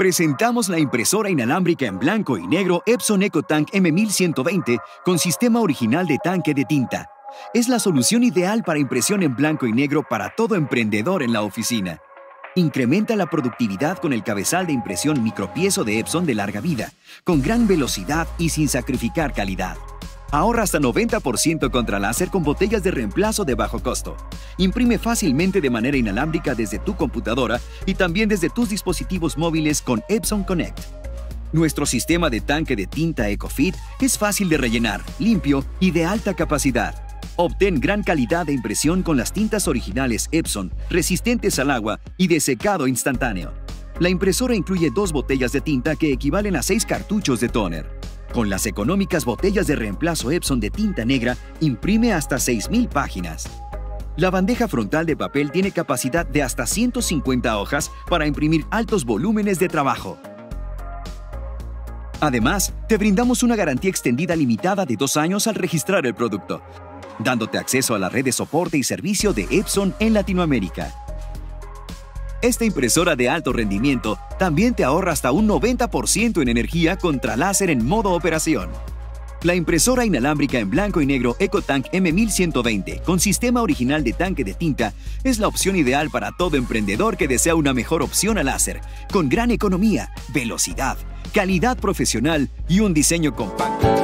Presentamos la impresora inalámbrica en blanco y negro Epson EcoTank M1120 con sistema original de tanque de tinta. Es la solución ideal para impresión en blanco y negro para todo emprendedor en la oficina. Incrementa la productividad con el cabezal de impresión micropiezo de Epson de larga vida, con gran velocidad y sin sacrificar calidad. Ahorra hasta 90% contra láser con botellas de reemplazo de bajo costo. Imprime fácilmente de manera inalámbrica desde tu computadora y también desde tus dispositivos móviles con Epson Connect. Nuestro sistema de tanque de tinta EcoFit es fácil de rellenar, limpio y de alta capacidad. Obtén gran calidad de impresión con las tintas originales Epson, resistentes al agua y de secado instantáneo. La impresora incluye 2 botellas de tinta que equivalen a 6 cartuchos de tóner. Con las económicas botellas de reemplazo Epson de tinta negra, imprime hasta 6,000 páginas. La bandeja frontal de papel tiene capacidad de hasta 150 hojas para imprimir altos volúmenes de trabajo. Además, te brindamos una garantía extendida limitada de 2 años al registrar el producto, dándote acceso a la red de soporte y servicio de Epson en Latinoamérica. Esta impresora de alto rendimiento también te ahorra hasta un 90% en energía contra láser en modo operación. La impresora inalámbrica en blanco y negro EcoTank M1120 con sistema original de tanque de tinta es la opción ideal para todo emprendedor que desea una mejor opción a láser, con gran economía, velocidad, calidad profesional y un diseño compacto.